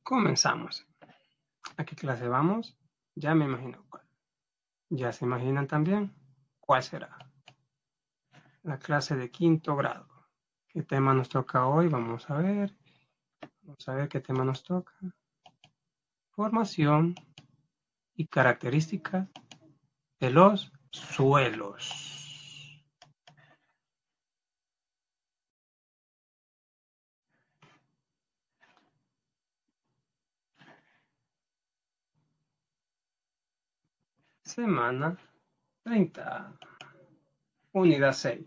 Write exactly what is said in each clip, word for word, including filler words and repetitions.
Comenzamos. ¿A qué clase vamos? Ya me imagino cuál. ¿Ya se imaginan también cuál será? La clase de quinto grado. ¿Qué tema nos toca hoy? Vamos a ver. Vamos a ver qué tema nos toca. Formación y características de los suelos. Semana treinta. Unidad seis.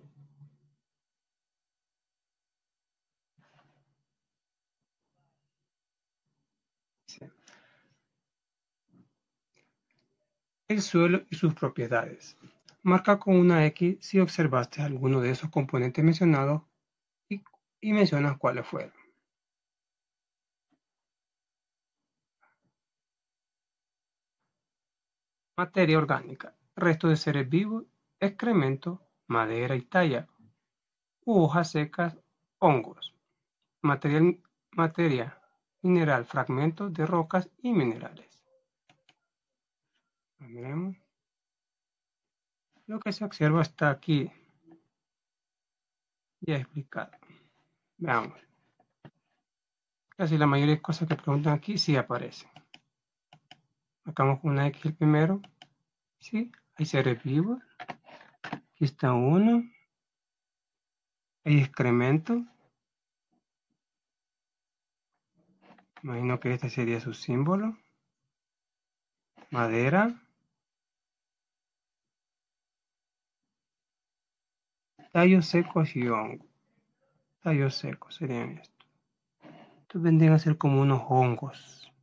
Sí. El suelo y sus propiedades. Marca con una X si observaste alguno de esos componentes mencionados y, y mencionas cuáles fueron. Materia orgánica, restos de seres vivos, excremento, madera y talla, u hojas secas, hongos. Material, materia mineral, fragmentos de rocas y minerales. Miremos. Lo que se observa está aquí ya explicado. Veamos. Casi la mayoría de cosas que preguntan aquí sí aparecen. Marcamos con una X el primero. Sí, hay seres vivos. Aquí está uno. Hay excremento. Imagino que este sería su símbolo. Madera. Tallos secos y hongos. Tallos secos serían estos. Estos vendrían a ser como unos hongos.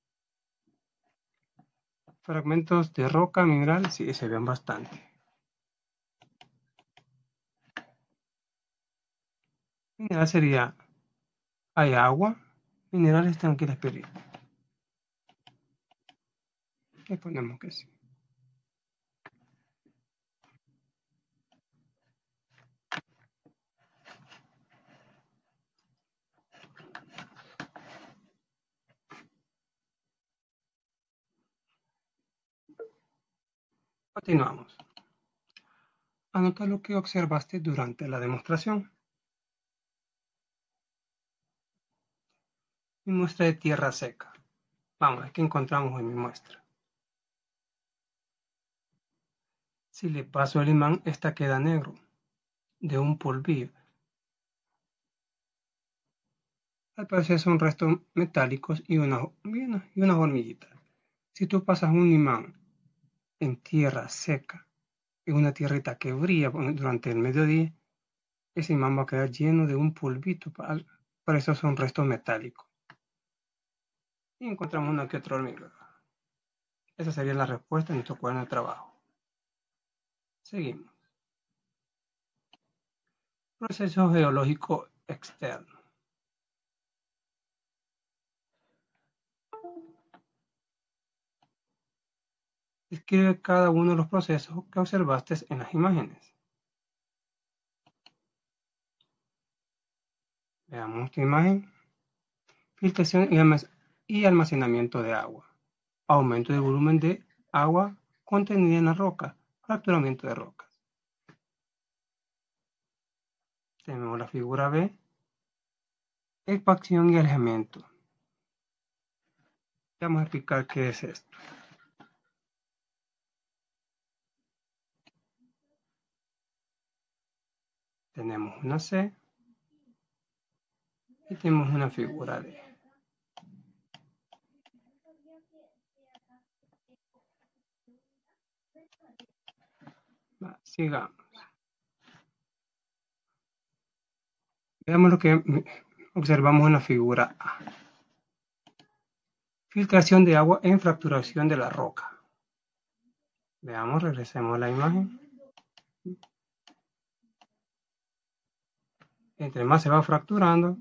Fragmentos de roca, mineral, sí, se ven bastante. Mineral sería, hay agua, minerales están aquí las piedritas. Le ponemos que sí. Continuamos. Anota lo que observaste durante la demostración. Mi muestra de tierra seca. Vamos, ¿qué encontramos en mi muestra? Si le paso el imán, esta queda negro, de un polvillo. Al parecer son restos metálicos y unas y una hormiguitas. Si tú pasas un imán en tierra seca, en una tierrita que brilla durante el mediodía, ese imán va a quedar lleno de un polvito. Por eso son restos metálicos. Y encontramos una que otra hormiga. Esa sería la respuesta en nuestro cuaderno de trabajo. Seguimos. Proceso geológico externo. Describe cada uno de los procesos que observaste en las imágenes. Veamos esta imagen. Filtración y almacenamiento de agua. Aumento del volumen de agua contenida en la roca. Fracturamiento de rocas. Tenemos la figura B. Expansión y alejamiento. Vamos a explicar qué es esto. Tenemos una C y tenemos una figura D. Va, sigamos. Veamos lo que observamos en la figura A. Filtración de agua en fracturación de la roca. Veamos, regresemos a la imagen. Entre más se va fracturando,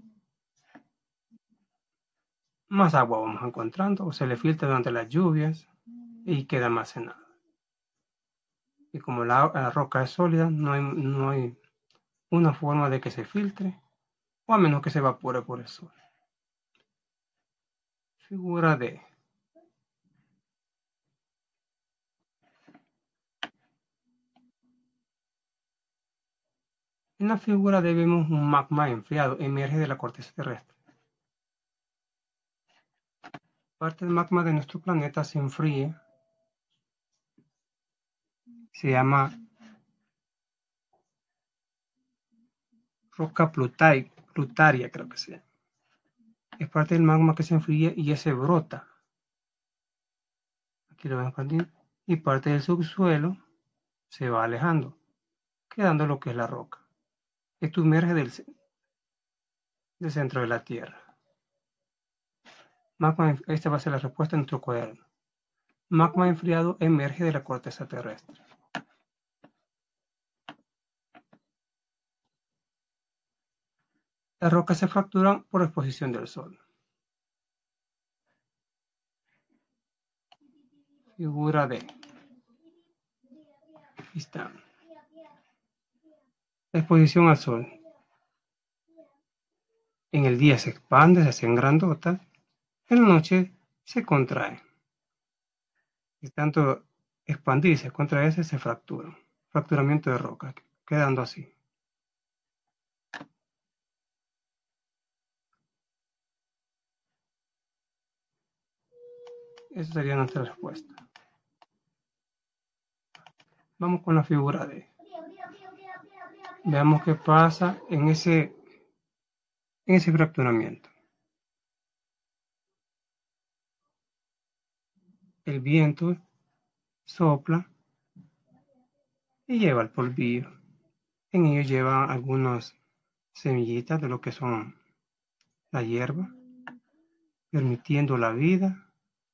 más agua vamos encontrando o se le filtra durante las lluvias y queda almacenada. Y como la, la roca es sólida, no hay, no hay una forma de que se filtre o a menos que se evapore por el sol. Figura D. En la figura D vemos un magma enfriado, emerge de la corteza terrestre. Parte del magma de nuestro planeta se enfría. Se llama roca plutaria, creo que se llama. Es parte del magma que se enfría y ese brota. Aquí lo ven expandir. Y parte del subsuelo se va alejando, quedando lo que es la roca. Esto emerge del, del centro de la Tierra. Magma, esta va a ser la respuesta en nuestro cuaderno. Magma enfriado emerge de la corteza terrestre. Las rocas se fracturan por exposición del sol. Figura D. Aquí está. La exposición al sol. En el día se expande, se hacen grandotas. En la noche se contrae. Y tanto expandirse, contraerse, se fracturan. Fracturamiento de roca, quedando así. Esa sería nuestra respuesta. Vamos con la figura D. Veamos qué pasa en ese, en ese fracturamiento. El viento sopla y lleva el polvillo. En ello lleva algunas semillitas de lo que son la hierba, permitiendo la vida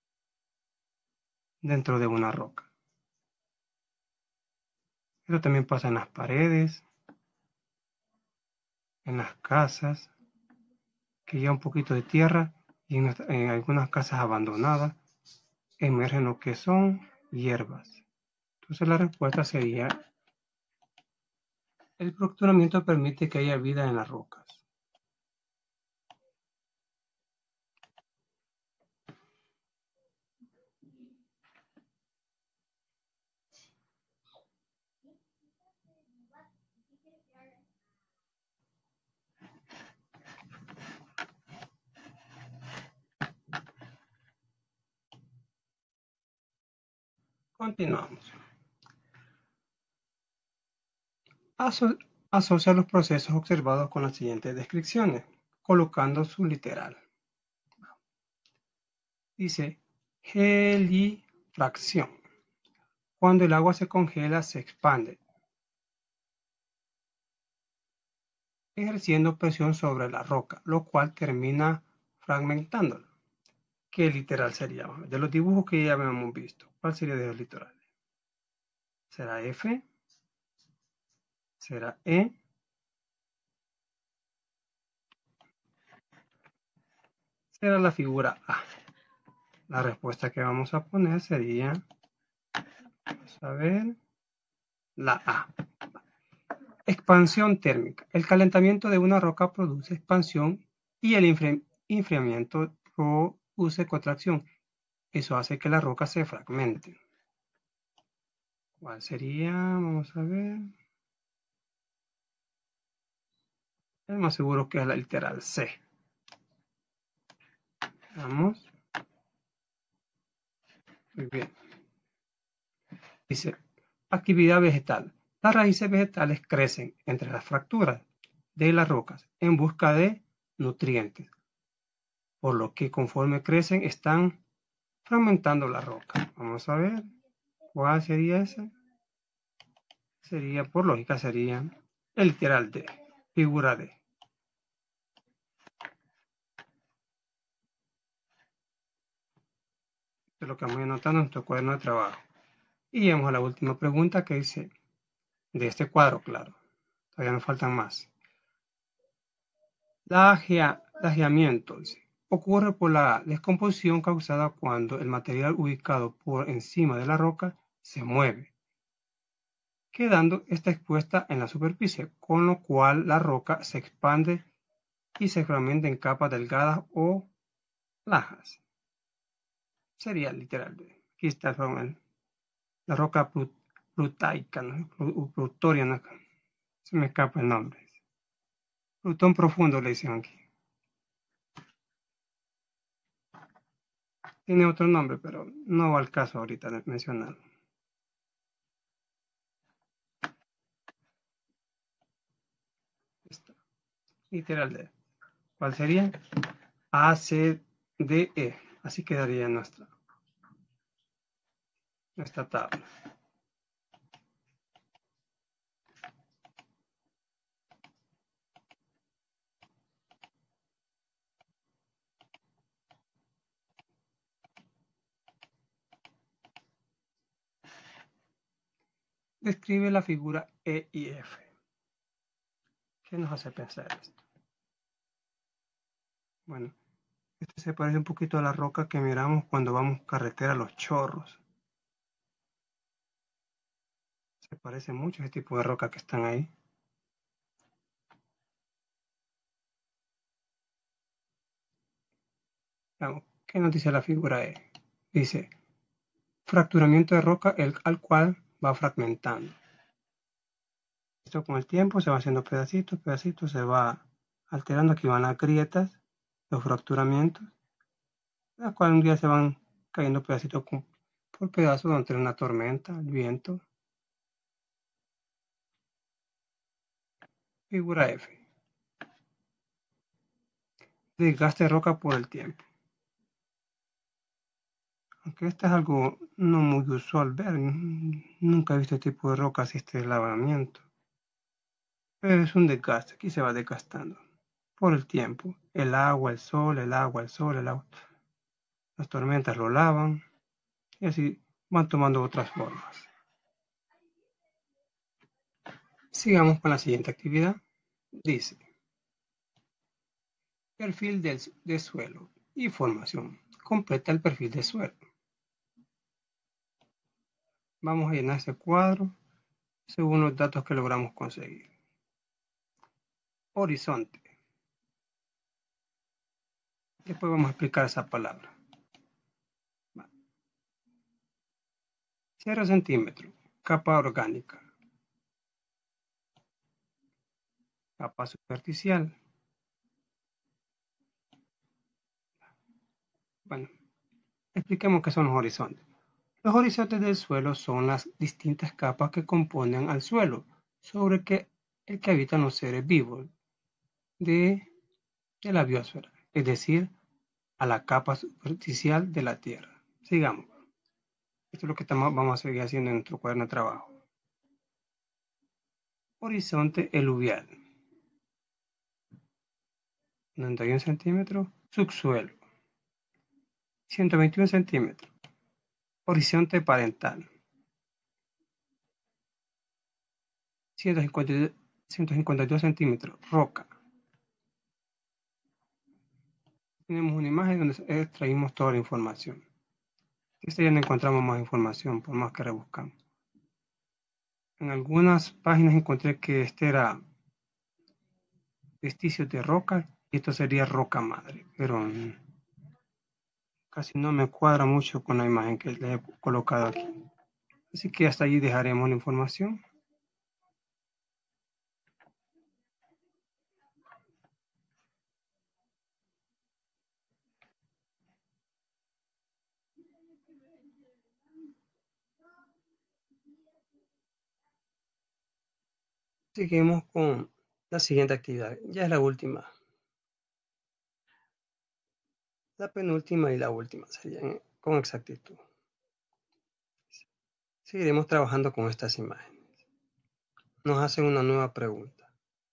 dentro de una roca. Esto también pasa en las paredes, en las casas, que lleva un poquito de tierra, y en, en algunas casas abandonadas emergen lo que son hierbas. Entonces la respuesta sería: el fracturamiento permite que haya vida en las rocas. Continuamos. Aso asocia los procesos observados con las siguientes descripciones, colocando su literal. Dice, gelifracción. Cuando el agua se congela, se expande, ejerciendo presión sobre la roca, lo cual termina fragmentándola. ¿Qué literal sería? De los dibujos que ya habíamos visto, ¿cuál sería de los literales? ¿Será F? ¿Será E? Será la figura A. La respuesta que vamos a poner sería, vamos a ver, la A. Expansión térmica. El calentamiento de una roca produce expansión y el enfriamiento produce contracción. Eso hace que la roca se fragmente. ¿Cuál sería? Vamos a ver. Es más seguro que es la literal C. Vamos. Muy bien. Dice, actividad vegetal. Las raíces vegetales crecen entre las fracturas de las rocas en busca de nutrientes, por lo que conforme crecen están fragmentando la roca. Vamos a ver, ¿cuál sería ese? Sería, por lógica, sería el literal D, figura D. Esto es lo que vamos anotando en nuestro cuaderno de trabajo. Y llegamos a la última pregunta que dice, de este cuadro, claro, todavía nos faltan más. Lajeamiento, dice, ocurre por la descomposición causada cuando el material ubicado por encima de la roca se mueve, quedando esta expuesta en la superficie, con lo cual la roca se expande y se fragmenta en capas delgadas o lajas. sería literal. Aquí está el, la roca plutaica, ¿no? Plutoria, ¿no? Se me escapa el nombre. Plutón profundo le dicen aquí. Tiene otro nombre, pero no va al caso ahorita de mencionarlo. Esta, literal de. ¿Cuál sería? A C D E. Así quedaría nuestra, nuestra tabla. Describe la figura E y F. ¿Qué nos hace pensar esto? Bueno, este se parece un poquito a la roca que miramos cuando vamos carretera a Los Chorros. Se parece mucho a ese tipo de roca que están ahí. Veamos, ¿qué nos dice la figura E? Dice, fracturamiento de roca el, al cual va fragmentando. Esto con el tiempo se va haciendo pedacitos, pedacitos, se va alterando. Aquí van las grietas, los fracturamientos, las cuales un día se van cayendo pedacitos con, por pedazos entre una tormenta, el viento. Figura F. Desgaste de roca por el tiempo. Aunque esto es algo no muy usual ver, nunca he visto este tipo de roca así este lavamiento. Pero es un desgaste, aquí se va desgastando por el tiempo. El agua, el sol, el agua, el sol, el agua. Las tormentas lo lavan y así van tomando otras formas. Sigamos con la siguiente actividad. Dice, perfil del, de suelo y formación. Completa el perfil de suelo. Vamos a llenar este cuadro según los datos que logramos conseguir. Horizonte. Después vamos a explicar esa palabra. cero centímetros. Capa orgánica. Capa superficial. Bueno, expliquemos qué son los horizontes. Los horizontes del suelo son las distintas capas que componen al suelo sobre que, el que habitan los seres vivos de, de la biosfera, es decir, a la capa superficial de la Tierra. Sigamos. Esto es lo que estamos, vamos a seguir haciendo en nuestro cuaderno de trabajo. Horizonte eluvial. noventa y uno centímetros. Subsuelo. ciento veintiuno centímetros. Horizonte parental. ciento cincuenta y dos centímetros. Roca. Tenemos una imagen donde extraímos toda la información. Esta ya no encontramos más información, por más que rebuscamos. En algunas páginas encontré que este era vestigios de roca y esto sería roca madre, pero casi no me cuadra mucho con la imagen que le he colocado aquí. Así que hasta allí dejaremos la información. Seguimos con la siguiente actividad. Ya es la última. La penúltima y la última serían con exactitud. Seguiremos trabajando con estas imágenes. Nos hacen una nueva pregunta.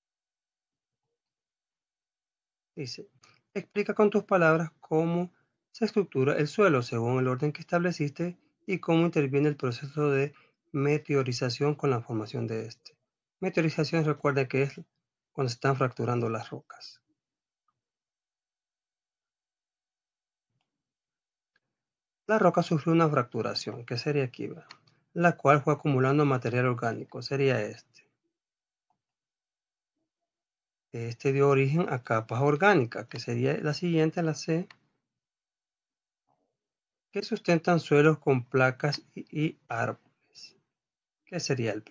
Dice, explica con tus palabras cómo se estructura el suelo según el orden que estableciste y cómo interviene el proceso de meteorización con la formación de este. Meteorización, recuerda que es cuando se están fracturando las rocas. La roca sufrió una fracturación, que sería aquí, la cual fue acumulando material orgánico, sería este. Este dio origen a capas orgánicas, que sería la siguiente, la C, que sustentan suelos con placas y, y árboles. ¿Qué sería el B?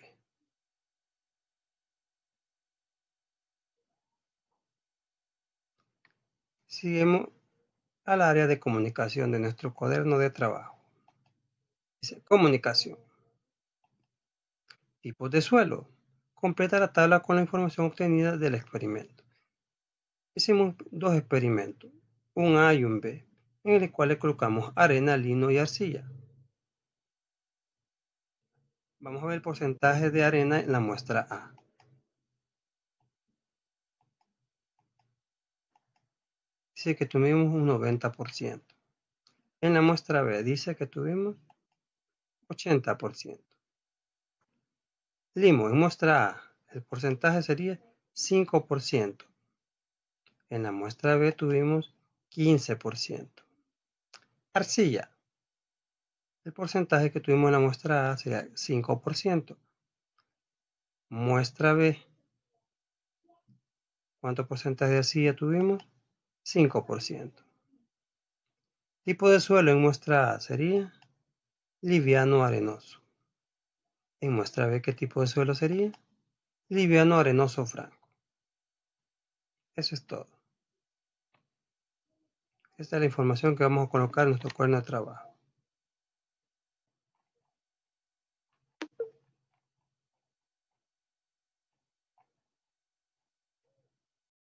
Seguimos al área de comunicación de nuestro cuaderno de trabajo. Dice, comunicación. Tipos de suelo. Completa la tabla con la información obtenida del experimento. Hicimos dos experimentos, un A y un B, en el cual le colocamos arena, lino y arcilla. Vamos a ver el porcentaje de arena en la muestra A. Dice que tuvimos un noventa por ciento. En la muestra B dice que tuvimos ochenta por ciento. Limo, en muestra A, el porcentaje sería cinco por ciento. En la muestra B tuvimos quince por ciento. Arcilla, el porcentaje que tuvimos en la muestra A sería cinco por ciento. Muestra B, ¿cuánto porcentaje de arcilla tuvimos? cinco por ciento. Tipo de suelo en muestra A sería liviano arenoso. En muestra B, ¿qué tipo de suelo sería? Liviano arenoso franco. Eso es todo. Esta es la información que vamos a colocar en nuestro cuaderno de trabajo.